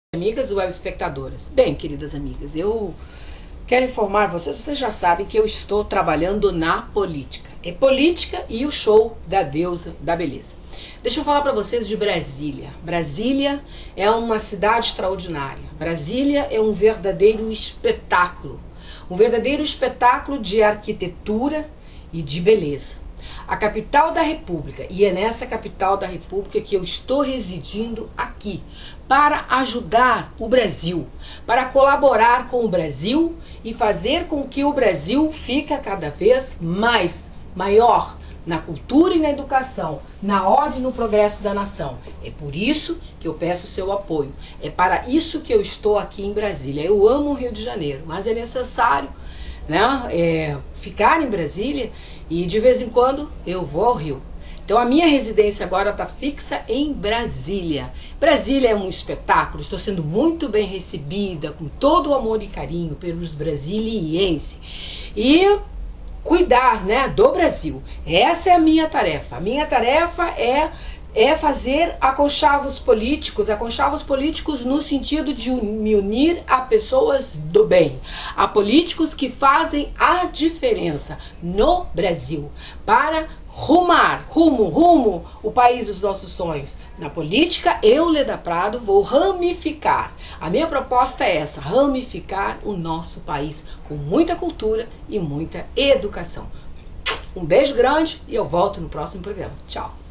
Amigas web espectadoras. Bem, queridas amigas, eu quero informar vocês já sabem que eu estou trabalhando na política. É política e o show da deusa da beleza. Deixa eu falar para vocês de Brasília. Brasília é uma cidade extraordinária. Brasília é um verdadeiro espetáculo. Um verdadeiro espetáculo de arquitetura e de beleza. A capital da República, e é nessa capital da República que eu estou residindo aqui, para ajudar o Brasil, para colaborar com o Brasil e fazer com que o Brasil fique cada vez maior na cultura e na educação, na ordem e no progresso da nação. É por isso que eu peço o seu apoio. É para isso que eu estou aqui em Brasília. Eu amo o Rio de Janeiro, mas é necessário, né, ficar em Brasília e de vez em quando eu vou ao Rio. Então a minha residência agora está fixa em Brasília. Brasília é um espetáculo, estou sendo muito bem recebida, com todo o amor e carinho pelos brasilienses. E cuidar, né, do Brasil. Essa é a minha tarefa. A minha tarefa é fazer aconchagos políticos no sentido de me unir a pessoas do bem, a políticos que fazem a diferença no Brasil, para rumo o país dos nossos sonhos. Na política, eu, Leda Prado, vou ramificar. A minha proposta é essa, ramificar o nosso país com muita cultura e muita educação. Um beijo grande e eu volto no próximo programa. Tchau!